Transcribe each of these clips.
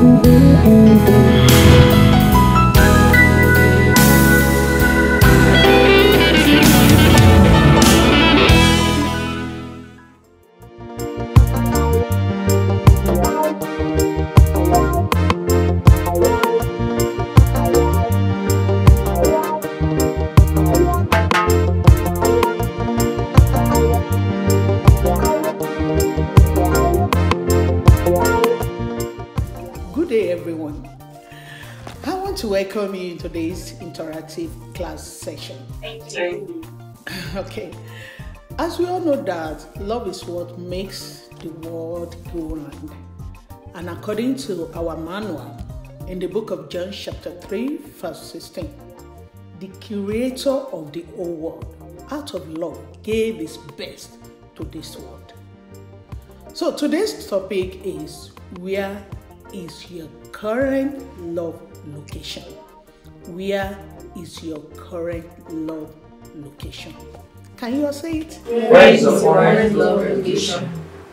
Everyone, I want to welcome you in today's interactive class session. Thank you. Okay, as we all know that love is what makes the world go round, and according to our manual in the book of John chapter 3 verse 16, the creator of the whole world out of love gave his best to this world. So today's topic is, where is your current love location? Where is your current love location? Can you all say it? Where is your current love location?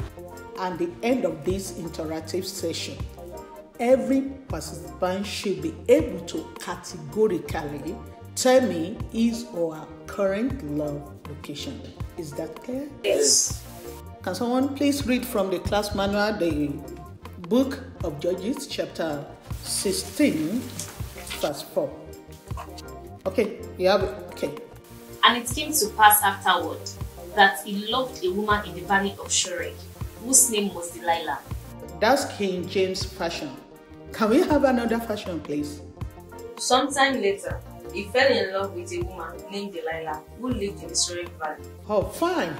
At the end of this interactive session, every participant should be able to categorically tell me his or her current love location. Is that clear? Yes. Can someone please read from the class manual, the book of Judges, chapter 16, verse 4. Okay, you have it. Okay. And it came to pass afterward that he loved a woman in the valley of Shorek, whose name was Delilah. That's King James Version. Can we have another version, please? Sometime later, he fell in love with a woman named Delilah, who lived in the Shorek Valley. Oh, fine.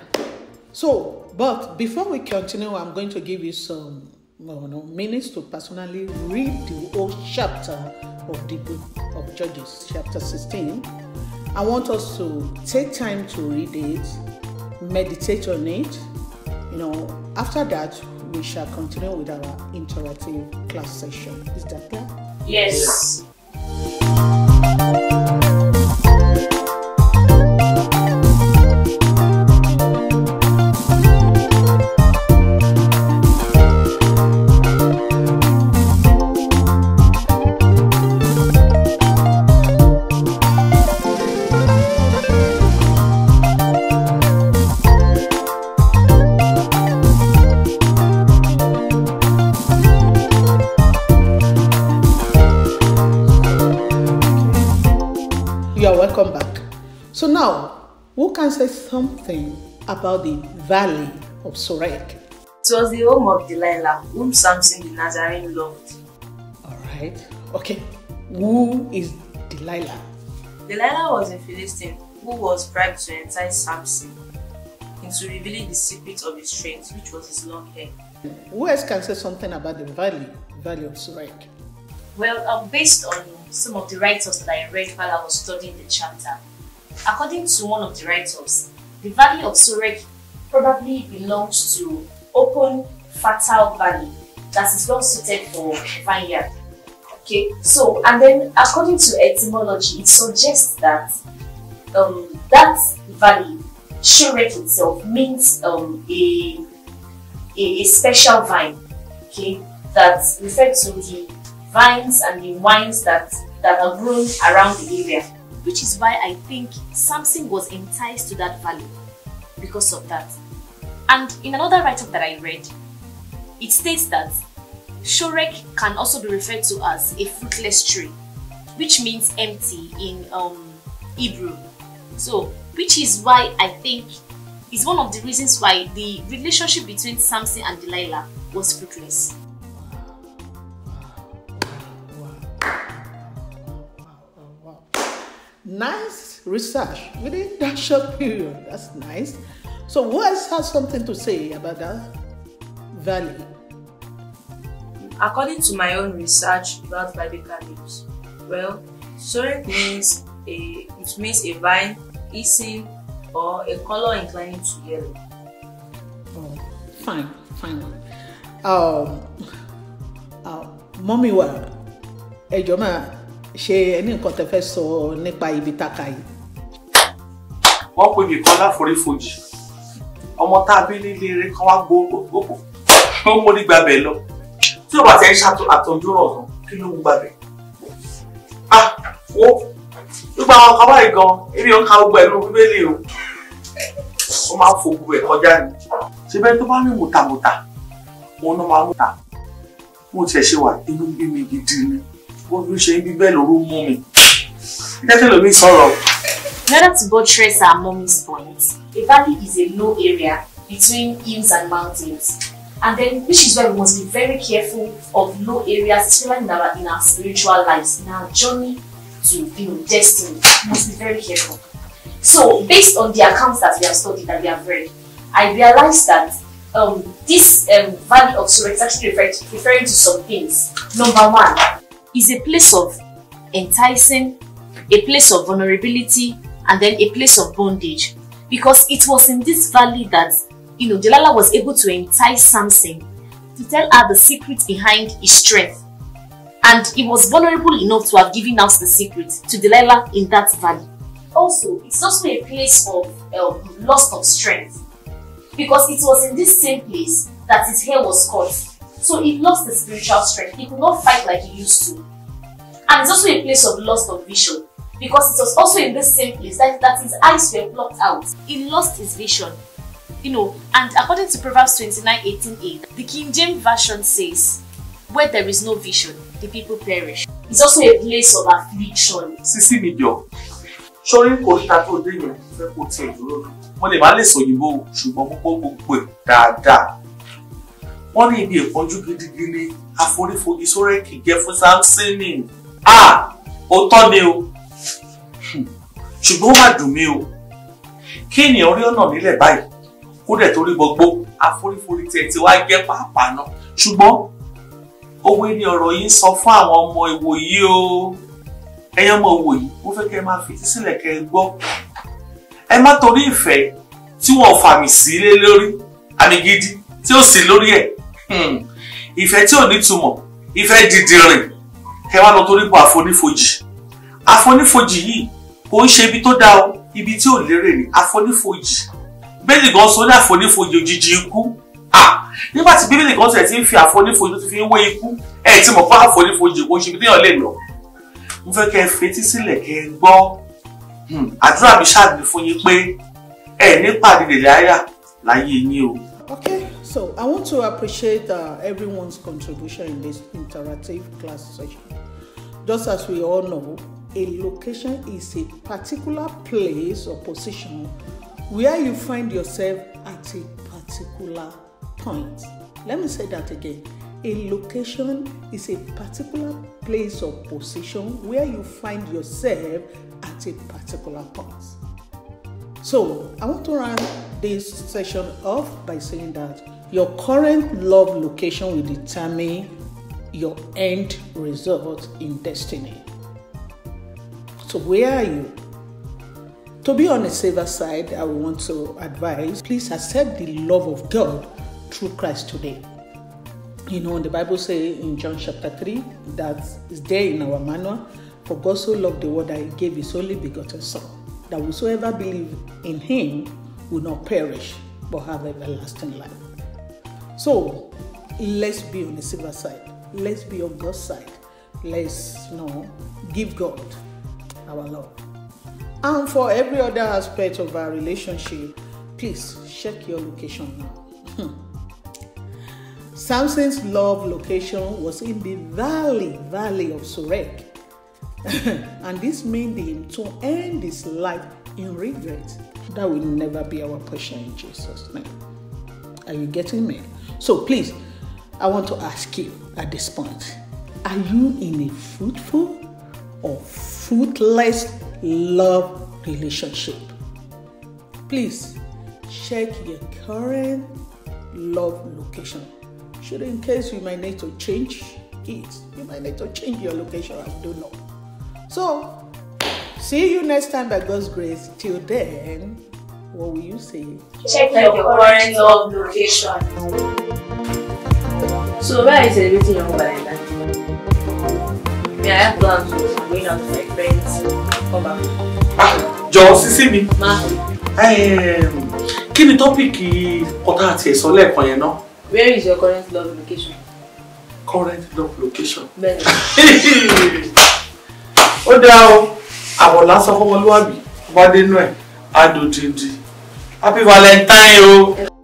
So, but before we continue, I'm going to give you some minutes to personally read the whole chapter of the book of Judges, chapter 16. I want us to take time to read it, meditate on it. After that, we shall continue with our interactive class session. Is that clear? Yes. You are welcome back. So now, who can say something about the valley of Sorek? It was the home of Delilah, whom Samson the Nazarene loved. All right. Okay. Who is Delilah? Delilah was a Philistine who was bribed to entice Samson into revealing the secret of his strength, which was his long hair. Who else can say something about the valley of Sorek? Well, based on some of the writers that I read while I was studying the chapter, according to one of the writers, the valley of Sorek probably belongs to open, fertile valley that is well suited for vineyard. Okay, so and then according to etymology, it suggests that that valley, Sorek itself, means a special vine. Okay, that refers to the vines and the wines that are grown around the area, which is why I think Samson was enticed to that valley because of that. And in another write-up that I read, it states that Shorek can also be referred to as a fruitless tree, which means empty in Hebrew. So, which is why I think is one of the reasons why the relationship between Samson and Delilah was fruitless. Nice research within that short period. That's nice. So who else has something to say about that valley? According to my own research about biblical names, well, Sorek means a vine, hissing, or a color inclining to yellow. Oh, fine. Mommy wa ẹjọ́ máa ṣe ẹni nǹkan tẹ́ fẹ́ sọ nípa ibi taka yìí. Wọ́n pè mí kan láforífojì. Ọmọ tá a bí nílé eré kan wá gbogbo. Ó mo nígbà bẹ́ẹ̀ lọ. tí o bá ti ń ṣàtọ́jú rọ̀ tán kí ló ń gbàgbé. Wo nígbà àwọn kan báyìí gan ebi ń ka gbogbo ẹ̀ ló bíbélì o ó máa ń fo gbogbo ẹ̀ kọjá ni. ṣé bẹ́ẹ̀ tó bá ní mùtàmùtà òun náà máa mùtà mo tiẹ̀ ṣe wà inú bí mi gidi ni wọ́n fi ṣe ibi bẹ́ẹ̀ lóru mú mi. Jẹ́kẹ́ lómi sọ̀rọ̀. In order to buttress our mommy's point, a valley is a low area between hills and mountains. And then, which is why we must be very careful of low areas, especially in our spiritual lives, in our journey to destiny. We must be very careful. So, based on the accounts that we have studied, that we have read, I realized that this valley of Sorek is actually referring to some things. Number one is a place of enticing, a place of vulnerability, and then a place of bondage. Because it was in this valley that Delilah was able to entice Samson to tell her the secret behind his strength. And he was vulnerable enough to have given out the secret to Delilah in that valley. Also, it's also a place of loss of strength. Because it was in this same place that his hair was cut. So he lost the spiritual strength. He could not fight like he used to. And it's also a place of loss of vision. Because it was also in this same place that his eyes were blocked out. He lost his vision. And according to Proverbs 29:18a, the King James Version says, where there is no vision, the people perish. It's also a place of affliction. Sisi mi jọ, sórí kòríta tó dé yẹn fẹ́ kó tiẹ̀ dúró. Wọ́n lè má lè sọ òyìnbó ṣùgbọ́n gbogbo ẹ̀ dáadáa. Wọ́n ní ibi ìpọ́njú gidigidi àforífojì Sórẹ́kì jẹ́ fún Sámsínì. Òótọ́ ni o. Ṣùgbọ́n ó má dùn mí o. Kí ènìyàn rí ọ̀nà nílẹ̀ báyìí? Kó dẹ̀ torí gbogbo àforíforí tiẹ̀ tí wá jẹ́ pàápàá náà. Ṣùgbọ́n òwe ni ọ̀rọ̀ yìí ń sọ fún àwọn ọmọ ìwòyí o. Ẹ̀yin ọmọ ìwòyí, mo fẹ́ kẹ́ ẹ máa fetí sílẹ̀ kẹ́ ẹ gbọ́. Ẹ má torí ìfẹ́ tí wọ́n fàmì sí lé lórí, àmì gidi tí ó sì lórí ẹ̀. Ìfẹ́ tí ò ní túmọ̀, ìfẹ́ dìdìrìn, kẹ́ wá lọ torí bọ̀ àfonífojì. Àfonífojì yìí kò ń ṣe ibi tó dáa o, ibi tí ò lérè ní àfonífojì. Bíbélì gan sọ ní àfonífojì òjijì ikú. Nígbà tí Bíbélì gan sẹ̀ ti ń fi àfonífojì tó ti fi ń wé ikú, ẹ̀ tí mọ̀ pé àfonífojì kò ń ṣe ibi téèyàn lè lọ. Mo fẹ́ kẹ́ ẹ fetí sílẹ̀ kẹ́ ẹ gbọ́. Àdúrà mi ṣáàdì fún yín pé ẹ ní pàdé Dèláyà láyé yín o. Okay, so I want to appreciate everyone's contribution in this interactive class session. Just as we all know, a location is a particular place or position where you find yourself at a particular point. Let me say that again. A location is a particular place or position where you find yourself at a particular point. So, I want to round this session off by saying that your current love location will determine your end result in destiny. So, where are you? To be on a safer side, I want to advise, please accept the love of God through Christ today. The Bible says in John chapter 3, that is there in our manual, for God so loved the world that he gave his only begotten Son, that whosoever believe in him will not perish, but have everlasting life. So, let's be on the safer side. Let's be on God's side. Let's give God our love. And for every other aspect of our relationship, please check your location now. Samson's love location was in the valley of Sorek. And this made him to end his life in regret. That will never be our portion in Jesus' name. Are you getting me? So please, I want to ask you at this point, are you in a fruitful or fruitless love relationship? Please check your current love location. Should in case you might need to change it, you might need to change your location, I don't know. So, see you next time by God's grace. Till then, what will you say? Check your current love location. So, where are you celebrating your Valentine's? I have plans of going out with my friends. Come back. Jọ Sisi mi. Ma. Kí ni tọ́pìkì ọ̀tá àti ẹ̀sọ́ lẹ́ẹ̀kan yẹn náà? Where is your current love location? current love location. Bẹ́ẹ̀ni. Ó dá o, àbọ̀ lásán fọmọlúwàbí, bá dénú ẹ̀, á dòdìndì. Happy Valentine o.